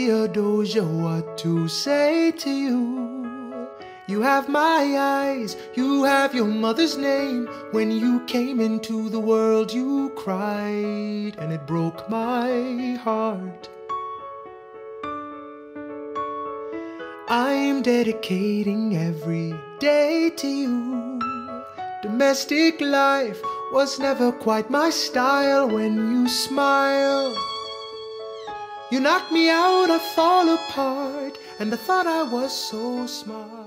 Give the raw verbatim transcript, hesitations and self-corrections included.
Theodosia, what to say to you. You have my eyes, you have your mother's name. When you came into the world you cried, and it broke my heart. I'm dedicating every day to you. Domestic life was never quite my style. When you smile, you knock me out, I fall apart, and I thought I was so smart.